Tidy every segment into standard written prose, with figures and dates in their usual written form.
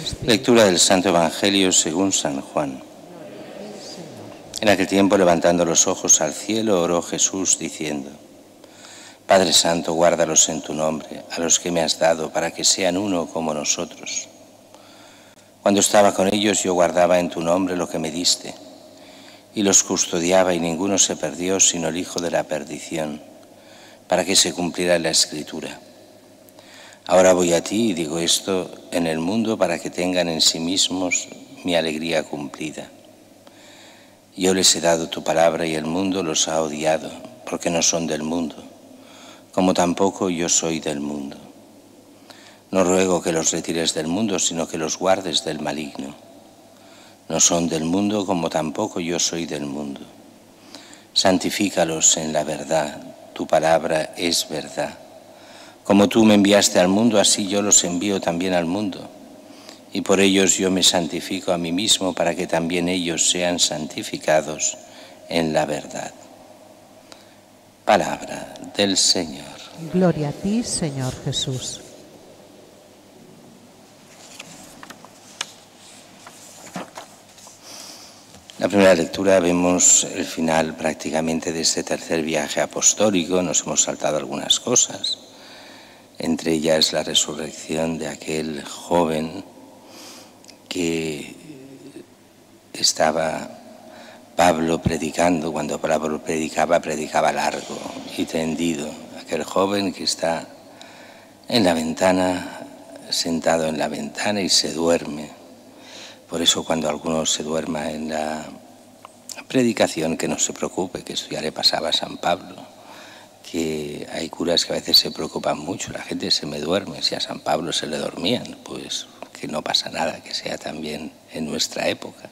Lectura del Santo Evangelio según San Juan. En aquel tiempo, levantando los ojos al cielo, oró Jesús diciendo: Padre Santo, guárdalos en tu nombre, a los que me has dado, para que sean uno como nosotros. Cuando estaba con ellos, yo guardaba en tu nombre lo que me diste, y los custodiaba, y ninguno se perdió, sino el hijo de la perdición, para que se cumpliera la Escritura. Ahora voy a ti y digo esto en el mundo para que tengan en sí mismos mi alegría cumplida. Yo les he dado tu palabra y el mundo los ha odiado, porque no son del mundo, como tampoco yo soy del mundo. No ruego que los retires del mundo, sino que los guardes del maligno. No son del mundo, como tampoco yo soy del mundo. Santifícalos en la verdad, tu palabra es verdad. Como tú me enviaste al mundo, así yo los envío también al mundo. Y por ellos yo me santifico a mí mismo, para que también ellos sean santificados en la verdad. Palabra del Señor. Gloria a ti, Señor Jesús. En la primera lectura vemos el final prácticamente de este tercer viaje apostólico. Nos hemos saltado algunas cosas. Entre ellas la resurrección de aquel joven que estaba Pablo predicando. Cuando Pablo predicaba largo y tendido. Aquel joven que está en la ventana, sentado en la ventana y se duerme. Por eso cuando alguno se duerma en la predicación, que no se preocupe, que eso ya le pasaba a San Pablo, que hay curas que a veces se preocupan mucho, la gente se me duerme, si a San Pablo se le dormían, pues que no pasa nada, que sea también en nuestra época.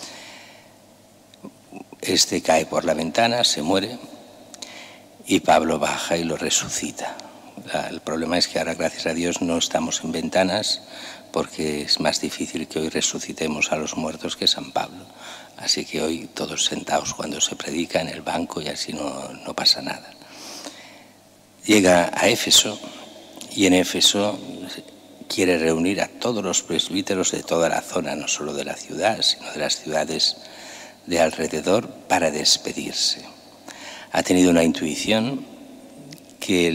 Este cae por la ventana, se muere, y Pablo baja y lo resucita. El problema es que ahora, gracias a Dios, no estamos en ventanas, porque es más difícil que hoy resucitemos a los muertos que San Pablo. Así que hoy todos sentados cuando se predica en el banco y así no pasa nada. Llega a Éfeso y en Éfeso quiere reunir a todos los presbíteros de toda la zona, no solo de la ciudad, sino de las ciudades de alrededor, para despedirse. Ha tenido una intuición que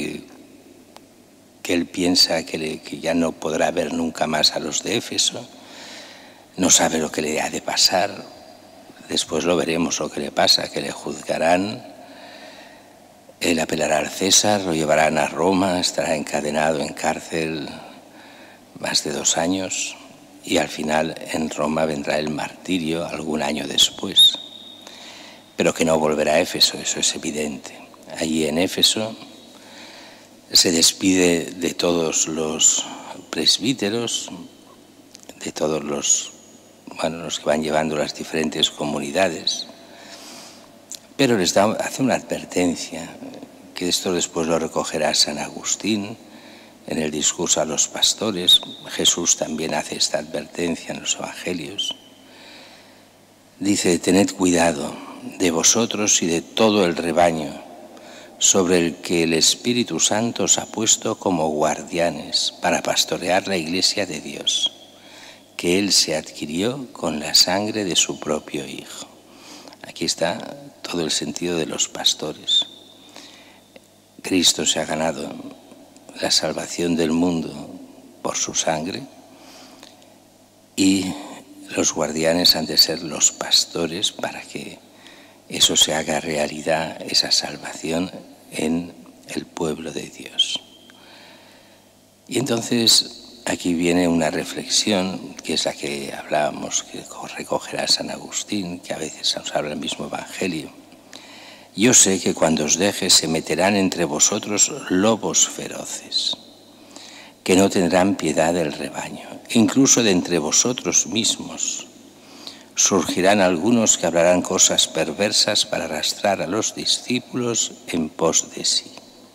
él piensa que ya no podrá ver nunca más a los de Éfeso. No sabe lo que le ha de pasar. Después lo veremos lo que le pasa, que le juzgarán. Él apelará al César, lo llevarán a Roma, estará encadenado en cárcel más de 2 años y al final en Roma vendrá el martirio algún año después. Pero que no volverá a Éfeso, eso es evidente. Allí en Éfeso se despide de todos los presbíteros, de todos los que van llevando las diferentes comunidades, pero les hace una advertencia, que esto después lo recogerá San Agustín en el discurso a los pastores. Jesús también hace esta advertencia en los evangelios. Dice: tened cuidado de vosotros y de todo el rebaño, sobre el que el Espíritu Santo os ha puesto como guardianes para pastorear la iglesia de Dios, que Él se adquirió con la sangre de su propio Hijo. Aquí está todo el sentido de los pastores. Cristo se ha ganado la salvación del mundo por su sangre y los guardianes han de ser los pastores para que eso se haga realidad, esa salvación en el pueblo de Dios. Y entonces aquí viene una reflexión, que es la que hablábamos, que recogerá San Agustín, que a veces nos habla el mismo Evangelio. Yo sé que cuando os deje se meterán entre vosotros lobos feroces, que no tendrán piedad del rebaño, incluso de entre vosotros mismos. Surgirán algunos que hablarán cosas perversas para arrastrar a los discípulos en pos de sí.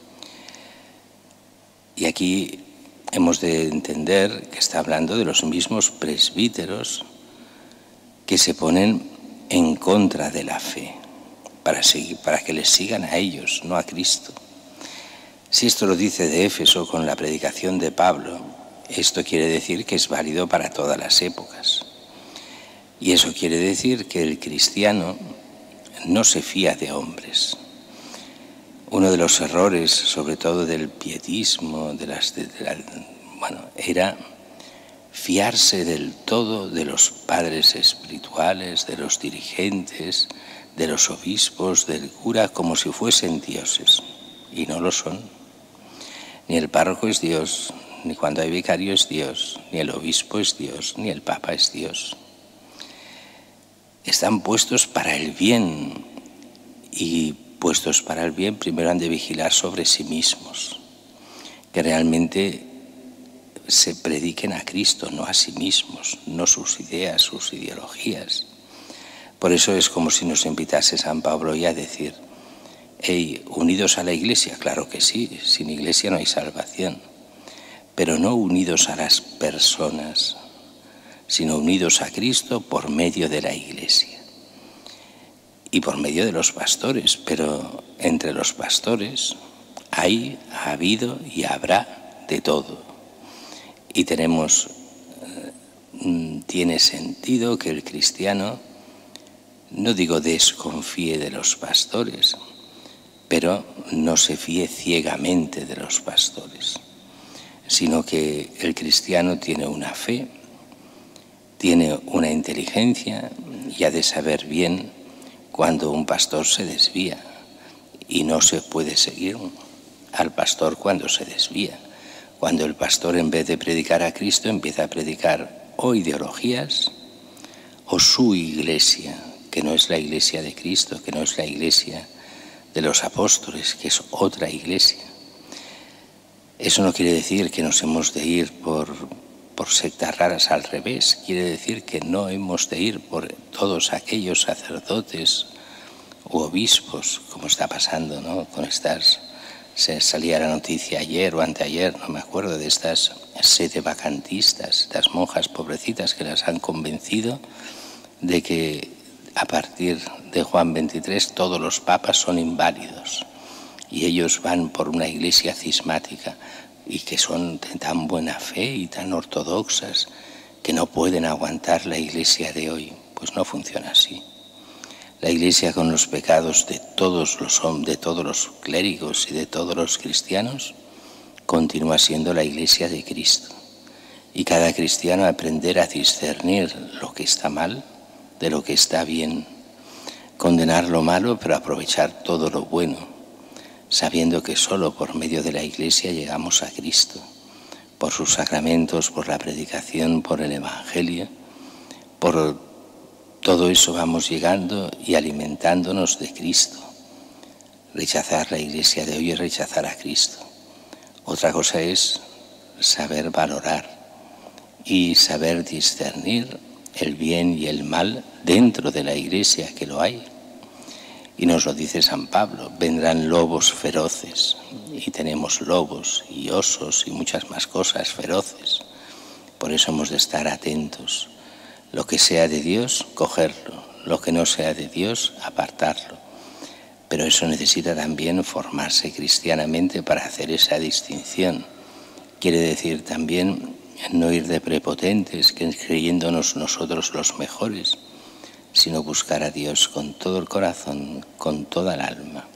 Y aquí hemos de entender que está hablando de los mismos presbíteros que se ponen en contra de la fe, para que les sigan a ellos, no a Cristo. Si esto lo dice de Éfeso con la predicación de Pablo, esto quiere decir que es válido para todas las épocas. Y eso quiere decir que el cristiano no se fía de hombres. Uno de los errores, sobre todo del pietismo, era fiarse del todo de los padres espirituales, de los dirigentes, de los obispos, del cura, como si fuesen dioses. Y no lo son. Ni el párroco es Dios, ni cuando hay vicario es Dios, ni el obispo es Dios, ni el papa es Dios. Están puestos para el bien, y puestos para el bien primero han de vigilar sobre sí mismos, que realmente se prediquen a Cristo, no a sí mismos, no sus ideas, sus ideologías. Por eso es como si nos invitase San Pablo hoy a decir: hey, unidos a la Iglesia, claro que sí, sin Iglesia no hay salvación, pero no unidos a las personas, sino unidos a Cristo por medio de la Iglesia y por medio de los pastores, pero entre los pastores ha habido y habrá de todo. Y tiene sentido que el cristiano, no digo desconfíe de los pastores, pero no se fíe ciegamente de los pastores, sino que el cristiano tiene una fe, tiene una inteligencia y ha de saber bien cuando un pastor se desvía, y no se puede seguir al pastor cuando se desvía. Cuando el pastor, en vez de predicar a Cristo, empieza a predicar o ideologías o su iglesia, que no es la iglesia de Cristo, que no es la iglesia de los apóstoles, que es otra iglesia. Eso no quiere decir que nos hemos de ir por sectas raras, al revés. Quiere decir que no hemos de ir por todos aquellos sacerdotes u obispos, como está pasando, ¿no? Con estas, se salía la noticia ayer o anteayer, no me acuerdo, de estas sedevacantistas, las monjas pobrecitas que las han convencido de que a partir de Juan 23 todos los papas son inválidos y ellos van por una iglesia cismática y que son de tan buena fe y tan ortodoxas que no pueden aguantar la iglesia de hoy. Pues no funciona así. La iglesia, con los pecados de todos los clérigos y de todos los cristianos, continúa siendo la iglesia de Cristo. Y cada cristiano aprender a discernir lo que está mal de lo que está bien, condenar lo malo pero aprovechar todo lo bueno, sabiendo que solo por medio de la Iglesia llegamos a Cristo, por sus sacramentos, por la predicación, por el Evangelio, por todo eso vamos llegando y alimentándonos de Cristo. Rechazar la Iglesia de hoy es rechazar a Cristo. Otra cosa es saber valorar y saber discernir el bien y el mal dentro de la Iglesia, que lo hay. Y nos lo dice San Pablo: vendrán lobos feroces, y tenemos lobos y osos y muchas más cosas feroces. Por eso hemos de estar atentos. Lo que sea de Dios, cogerlo; lo que no sea de Dios, apartarlo. Pero eso necesita también formarse cristianamente para hacer esa distinción. Quiere decir también no ir de prepotentes, creyéndonos nosotros los mejores, sino buscar a Dios con todo el corazón, con toda el alma.